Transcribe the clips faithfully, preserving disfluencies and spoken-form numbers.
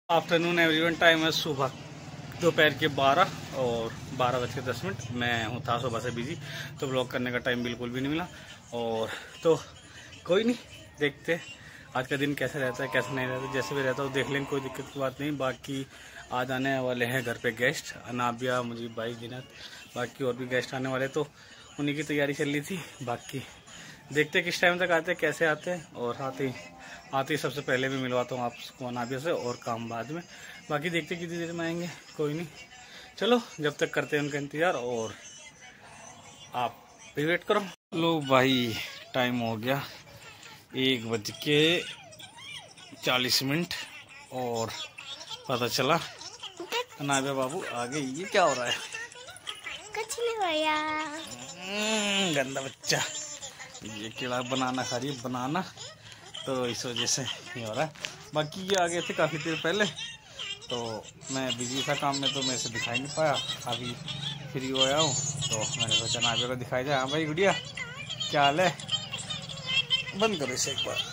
Afternoon everyone, time है सुबह दोपहर के बारह और बारह बज के दस मिनट। मैं हूँ था सुबह से बिजी, तो ब्लॉग करने का टाइम बिल्कुल भी नहीं मिला। और तो कोई नहीं, देखते आज का दिन कैसे रहता है कैसे नहीं रहता। जैसे भी रहता है देख लेंगे, कोई दिक्कत की बात नहीं। बाकी आज आने वाले हैं घर पे गेस्ट, अनाबिया, मुझीब भाई, जिन्नत, बाकी और भी गेस्ट आने वाले, तो उन्हीं की तैयारी चल रही थी। बाकी देखते किस टाइम तक आते हैं, कैसे आते हैं। और आते ही आते ही सबसे पहले भी मिलवाता हूँ आपको अनाबिया से, और काम बाद में। बाकी देखते कितनी देर में आएंगे, कोई नहीं, चलो जब तक करते हैं उनका इंतज़ार, और आप भी वेट करो। लो भाई, टाइम हो गया एक बज के चालीस मिनट और पता चला अनाबिया बाबू आ गए। ये क्या हो रहा है? कुछ नहीं भैया, गंदा बच्चा, ये कीड़ा बनाना खा रही है, बनाना, तो इस वजह से ये हो रहा है। बाकी ये आ गए थे काफ़ी देर पहले, तो मैं बिजी था काम में, तो मैं इसे दिखाई नहीं पाया। अभी फ्री हो आया हूँ, तो मैंने सोचा अनाबिया को दिखाई जाए। हाँ भाई गुड़िया, क्या हाल है? बंद करो इसे एक बार।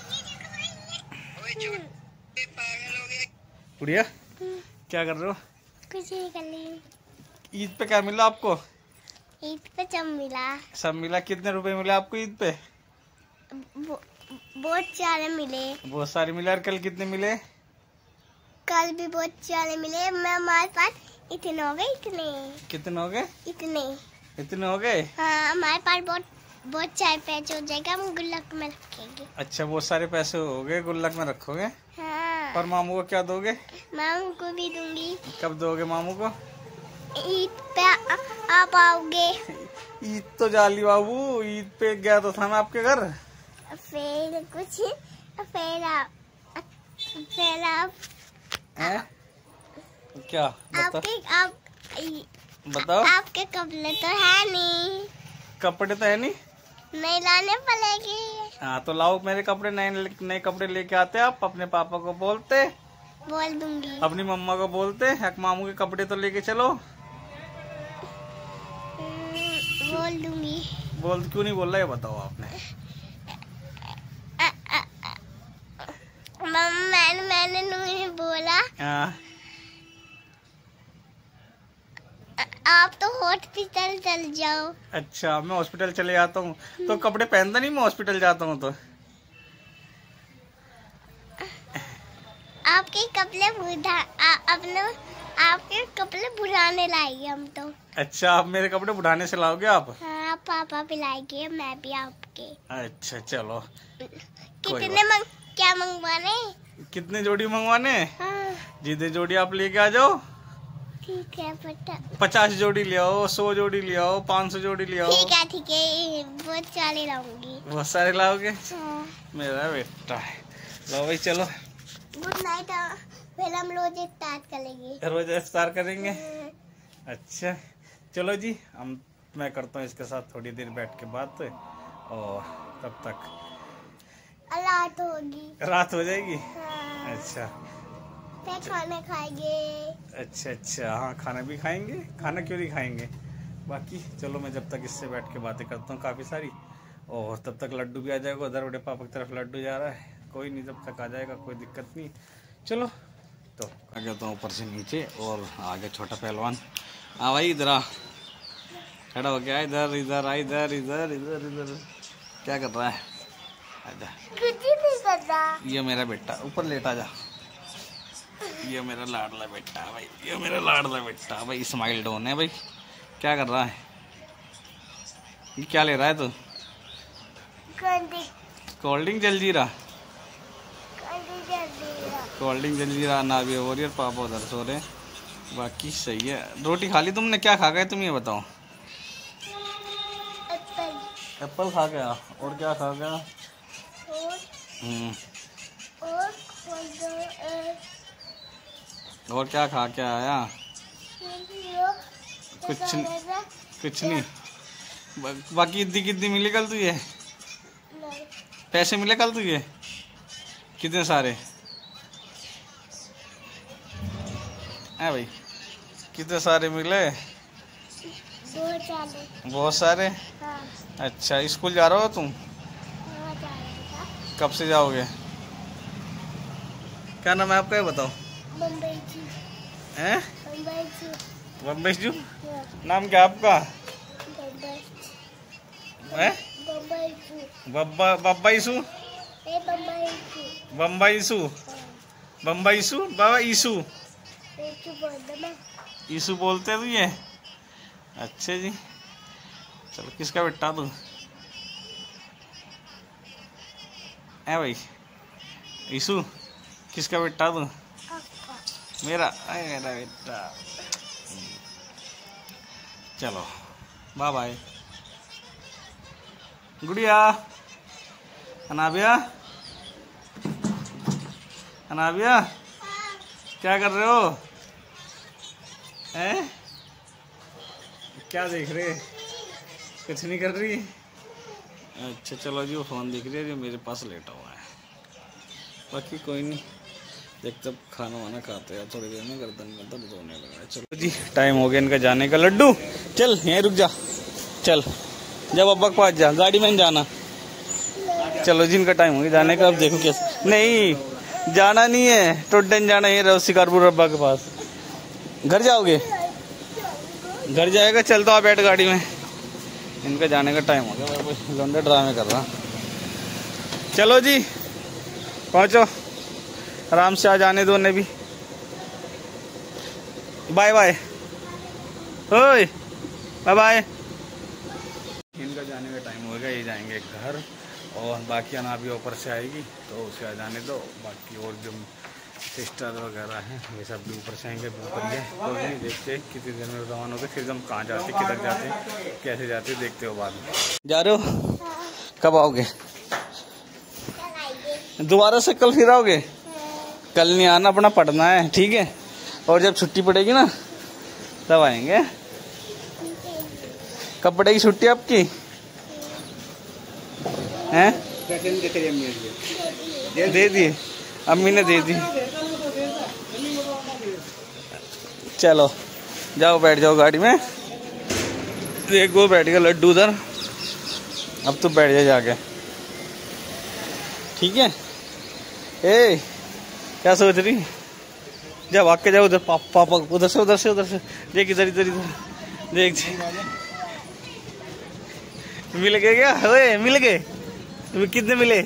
गुड़िया क्या कर रहे हो? कुछ नहीं कर रही। ईद पे क्या मिला आपको? ईद पे सब मिला। सब मिला? कितने रुपए मिले आपको ईद पे? बहुत सारे मिले। बहुत सारे मिले। और कल कितने मिले? कल भी बहुत सारे मिले। मैं हमारे पास इतने हो गए। इतने कितने हो गए? इतने इतने हो गए? हाँ, हमारे पास बहुत बहुत सारे पैसे हो जाएगा, हम गुल्लक में रखेंगे। अच्छा, बहुत सारे पैसे हो गए, गुल्लक में रखोगे? हाँ। और मामू को क्या दोगे? मामू को भी दूंगी। कब दोगे मामू को? ईद पे आ, आप आओगे? ईद तो जाली बाबू, ईद पे गया तो था मैं आपके घर। फिर कुछ फिर आप फिर आप हैं? क्या बता? आपके आप बताओ। आपके कपड़े तो है नहीं। कपड़े तो है नहीं? नहीं लाने पड़ेगी। हाँ तो लाओ मेरे कपड़े, नए नए कपड़े लेके आते। आप अपने पापा को बोलते, बोल दूंगी। अपनी मम्मा को बोलते, एक मामू के कपड़े तो लेके चलो। बोल दूंगी। बोल क्यों नहीं बोल रहा है बताओ आपने? मम्मा मैंने मैंने नहीं बोला। हाँ। आप तो हॉस्पिटल चल जाओ। अच्छा, मैं हॉस्पिटल चले जाता हूँ तो कपड़े पहनता नहीं, मैं हॉस्पिटल जाता हूँ तो। आपके कपड़े बुढ़ा अपने आपके कपड़े बुढ़ाने लाएंगे हम तो। अच्छा, आप मेरे कपड़े बुढ़ाने से लाओगे आप? हाँ, पापा भी लाएंगे, मैं भी आपके। अच्छा चलो। कितने मंग क्या मंगवाने? कितने जोड़ी मंगवाने? हाँ। जितने जोड़ी आप लेके आ जाओ। ठीक है बेटा। पचास जोड़ी ले आओ, सौ जोड़ी ले आओ, पाँच सौ जोड़ी ले आओ। ठीक है ठीक है, बहुत सारे लाऊंगी। बहुत सारे लाओगे? हाँ। मेरा बेटा है। लो भाई चलो, गुड नाइट। फिर हम रोज स्टार्ट करेंगे। रोज इफ्तार करेंगे। अच्छा चलो जी, हम मैं करता हूँ इसके साथ थोड़ी देर बैठ के बात, और तब तक रात होगी। रात हो जाएगी। हाँ। अच्छा, फिर खाना खाएंगे। अच्छा अच्छा, हाँ खाना भी खाएंगे। खाना क्यों नहीं खाएंगे? बाकी चलो, मैं जब तक इससे बैठ के बातें करता हूँ काफ़ी सारी, और तब तक लड्डू भी आ जाएगा। उधर बड़े पापा की तरफ लड्डू जा रहा है, कोई नहीं, जब तक आ जाएगा कोई दिक्कत नहीं। चलो तो आ गया तो ऊपर से नीचे, और आगे छोटा पहलवान। हाँ भाई इधर आ, खड़ा हो गया। इधर इधर आ, इधर इधर इधर इधर क्या कर रहा है? आजा। कुछ नहीं कर रहा। ये मेरा बेटा, ऊपर लेटा जा। ये मेरा लाडला बेटा भाई, ये मेरा लाडला बेटा भाई, स्माइल डोन है भाई। क्या कर रहा है? ये क्या ले रहा है तू? कोल्ड ड्रिंक जलजीरा। कोल्ड ड्रिंक जलजीरा ना भी हो रही है, पापा उधर सो रहे। बाकी सही है। रोटी खा ली तुमने? क्या खा गए तुम ये बताओ? एप्पल। एप्पल खा गया। और क्या खा गया? हम्म और और क्या खा के आया? कुछ कुछ नहीं। बाकी इतनी कितनी मिली कल तुझे? पैसे मिले कल तुझे? कितने सारे? है भाई, कितने सारे मिले? बहुत सारे। बहुत सारे? हाँ। अच्छा, स्कूल जा रहे हो तुम? हाँ, जा रहा था। कब से जाओगे? क्या नाम है आपका ये बताओ? बम्बई जू। हैं? बम्बई जू। बम्बई जू? हाँ, नाम क्या आपका? बम्बई। हैं? बम्बई जू। बब्बा बब्बा ईसु? ए बम्बई जू। बम्बई ईसु? हाँ, बम्बई ईसु? बाबा ईसु? ए जू बोल दे ना। ईसु बोलते हैं तू ये? अच्छा जी, चलो किसका बेटा तू? है भाई ईसु, किसका बेटा तू? आपका। मेरा अरे मेरा बेटा। चलो बाय बाय। गुड़िया, अनाबिया, अनाबिया क्या कर रहे हो? हैं? क्या देख रहे? कुछ नहीं कर रही? अच्छा चलो जी, वो फोन देख रही है जो मेरे पास लेटा हुआ है। बाकी कोई नहीं, देखते अब खाना वाना खाते हैं थोड़ी देर में, गर्दन में दर्द होने लगा है। चलो जी, टाइम हो गया इनका जाने का। लड्डू चल यहीं रुक जा, चल जब अब्बा के पास जा, गाड़ी में जाना। चलो जी, इनका टाइम हो गया जाने का। अब देखो कैसे, नहीं जाना नहीं है, टोडन जाना है रहो शिकारपुर अब्बा के पास। घर जाओगे? घर जाएगा, चल तो आप बैठ गाड़ी में। इनका जाने का टाइम हो गया, मैं लौंडे ड्रामे कर रहा। चलो जी पहुंचो, आराम से आ जाने दो उन्हें भी। बाय बाय, ओए बाय बाय। इनका जाने का टाइम हो गया, ये जाएंगे घर और बाकी अना भी ऊपर से आएगी तो उसे आ जाने दो। बाकी और जो सिस्टर वगैरह हैं ये सब भी ऊपर से आएंगे, ऊपर ही है। तो नहीं देखते कितनी देर में रवाना होते, फिर हम कहाँ जाते, किधर जाते, कैसे जाते, देखते हो बाद में। जा रहे हो? कब आओगे? दोबारा से कल फिर आओगे? कल नहीं आना, अपना पढ़ना है, ठीक है? और जब छुट्टी पड़ेगी ना तब आएंगे। कब पड़ेगी छुट्टी आपकी? हैं? दे दिए, अम्मी ने दे दी। चलो जाओ, बैठ जाओ गाड़ी में। एक वो बैठ गया लड्डू उधर, अब तो बैठ जा जाके, ठीक है? ए क्या सोच रही? जा भाग के जाओ उधर, पापा उधर से उधर से उधर से देख, इधर इधर इधर देख। मिल गए क्या? ओए मिल गए? तुम्हें कितने मिले?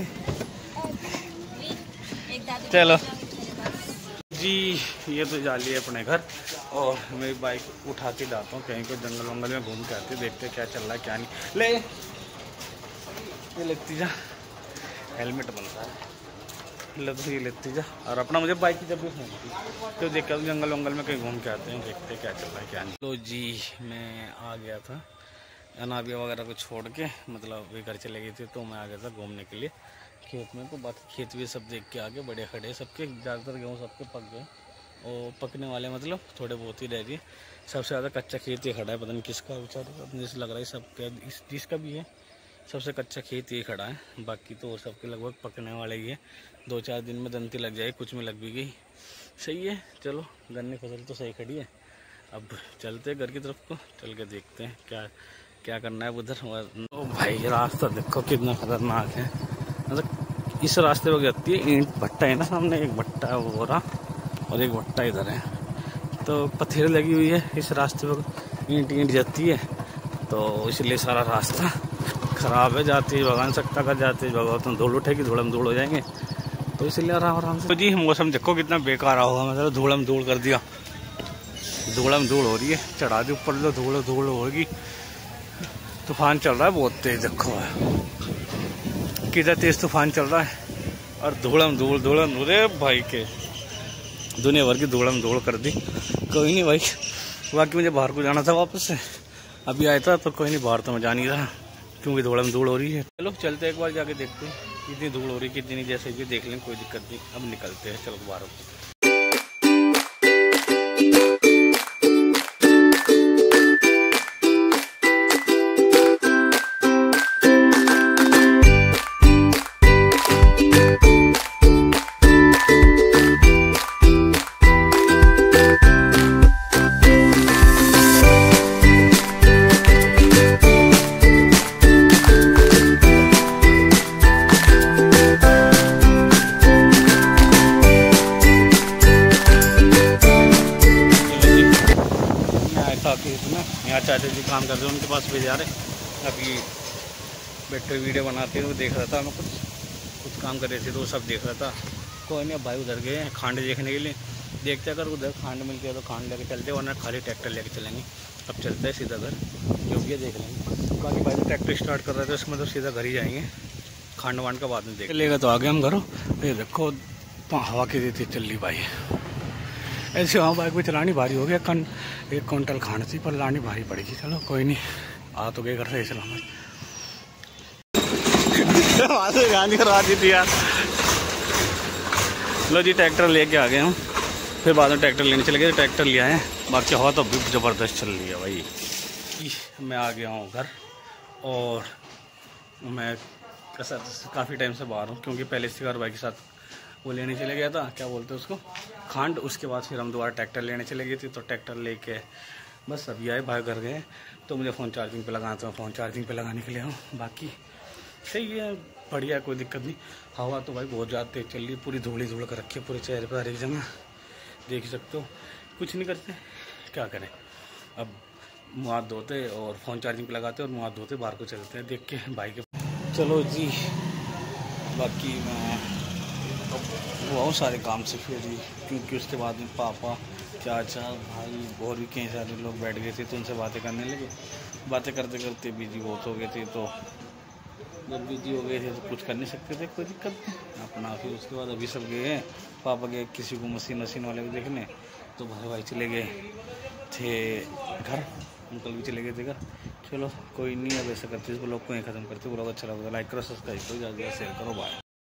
चलो जी, ये तो जा लिए अपने घर और मैं बाइक उठा के जाता हूँ कहीं को, जंगल वंगल में घूम के आते, देखते क्या चल रहा है क्या नहीं। ले ये लेती जा, हेलमेट बनता है, ले तो ये लेती जा। और अपना मुझे बाइक की जब भी फोन तो देख कर जंगल वंगल में कहीं घूम के आते हैं, देखते क्या चल रहा है क्या नहीं। तो जी मैं आ गया था अनाबिया वगैरह को छोड़ के, मतलब वे घर चले गए थे तो मैं आ गया था घूमने के लिए खेत में। तो बाकी खेत भी सब देख के आगे, बड़े खड़े सबके, ज़्यादातर गेहूँ सबके पक गए और पकने वाले मतलब थोड़े बहुत ही रह गए। सबसे ज़्यादा कच्चा खेत ही खड़ा है, पता नहीं किसका, बेचारे अपने से लग रहा है सबका, इस जिसका भी है सबसे कच्चा खेत ये खड़ा है। बाकी तो सबके लगभग पकने वाले ही है, दो चार दिन में दंती लग जाएगी, कुछ में लग भी गई। सही है, चलो गन्ने फसल तो सही खड़ी है। अब चलते हैं घर की तरफ को, चल के देखते हैं क्या क्या करना है उधर। ओ भाई रास्ता देखो कितना खतरनाक है, मतलब इस रास्ते पर जाती है ईंट भट्टा है ना, सामने एक भट्टा है वो रहा और एक भट्टा इधर है, तो पत्थर लगी हुई है इस रास्ते पर, ईंट ईंट जाती है, तो इसलिए सारा रास्ता खराब है। जाती है भगवान सकता कर जाती है, भगवान धूल उठेगी, धूलम धूल हो जाएंगे, तो इसलिए आराम आराम से। तो जी मौसम देखो कितना बेकार होगा, मतलब धूलम धूल कर दिया, धूलम धूल हो रही है, चढ़ा दी ऊपर तो धूल धूल होगी। तूफान चल रहा है बहुत तेज, देखो कितना तेज तूफान चल रहा है और धूलम धूल धूलम धूल भाई के दुनिया भर की धूलम धूल कर दी। कोई नहीं भाई, बाकी मुझे बाहर को जाना था वापस से, अभी आया था तो कोई नहीं, बाहर तो मैं जा नहीं रहा क्योंकि धूलम धूल हो रही है। चलो चलते एक बार जाके देखते हैं कितनी धूल हो रही है कितनी नहीं, जैसे भी देख लें, कोई दिक्कत नहीं। अब निकलते हैं, चलो बाहर। यहाँ चाचा जी काम करते हैं, उनके पास भी जा रहे। अभी बैठे वीडियो बनाते हैं, वो देख रहा था, मैं कुछ कुछ काम कर रहे थे तो वो सब देख रहा था। कोई नहीं, अब भाई उधर गए हैं खांड देखने के लिए। देखते अगर उधर खांड मिल गया तो खांड लेके चलते, वरना खाली ट्रैक्टर लेके चलेंगे। अब चलते हैं सीधा घर, जो भी है देख लेंगे। बाकी भाई ट्रैक्टर स्टार्ट कर रहे थे, उसमें तो सीधा घर ही जाएंगे, खांड वांड का बाद में देख लेगा। तो आगे हम घरों, ये देखो हवा की देती चल रही भाई, ऐसे वहाँ बाइक भी चलानी भारी हो गया। कन एक क्विंटल खांड थी पर लानी भारी पड़ेगी। चलो कोई नहीं, आ तो गए घर से सलामत। वहाँ से गानी करवा दी थी यार। लो जी ट्रैक्टर लेके आ गए हम, फिर बाद में ट्रैक्टर लेने चले गए। ट्रैक्टर लिया है, बाकी हवा तो अभी ज़बरदस्त चल रही है भाई। मैं आ गया हूँ घर, और मैं काफ़ी टाइम से बाहर हूँ, क्योंकि पहले सिगार भाई के साथ वो लेने चले गया था, क्या बोलते हैं उसको, खांड। उसके बाद फिर हम दोबारा ट्रैक्टर लेने चले गए थे, तो ट्रैक्टर लेके बस अभी आए, भाई घर गए। तो मुझे फ़ोन चार्जिंग पे लगाना था, फ़ोन चार्जिंग पे लगाने के लिए हूँ। बाकी सही है, बढ़िया, कोई दिक्कत नहीं। हवा तो भाई बहुत ज़्यादा तेज चल रही है, पूरी धूड़ी धूड़ कर रखी है पूरे चेहरे पर, हर एक जगह देख सकते हो। कुछ नहीं करते, क्या करें, अब मुँह हाथ धोते और फ़ोन चार्जिंग पे लगाते और मुँह हाथ धोते बाहर को चलते हैं देख के भाई के। चलो जी, बाकी मैं वो आऊँ सारे काम से फिर जी, क्योंकि उसके बाद में पापा, चाचा, भाई और भी कई सारे लोग बैठ गए थे, तो उनसे बातें करने लगे। बातें करते करते बिजी बहुत हो गए थे, तो जब बिजी हो गए थे तो कुछ कर नहीं सकते थे, कोई दिक्कत नहीं अपना। फिर उसके बाद अभी सब गए हैं, पापा गए किसी को मशीन मशीन वाले को देखने, तो भाई भाई चले गए थे घर, अंकल भी चले गए थे घर। चलो कोई नहीं, अब ऐसा करते इस ब्लॉग को यहीं ख़त्म करते। ब्लॉग अच्छा लगा लाइक करो, सब्सक्राइब करो, ज़्यादा शेयर करो, बाय।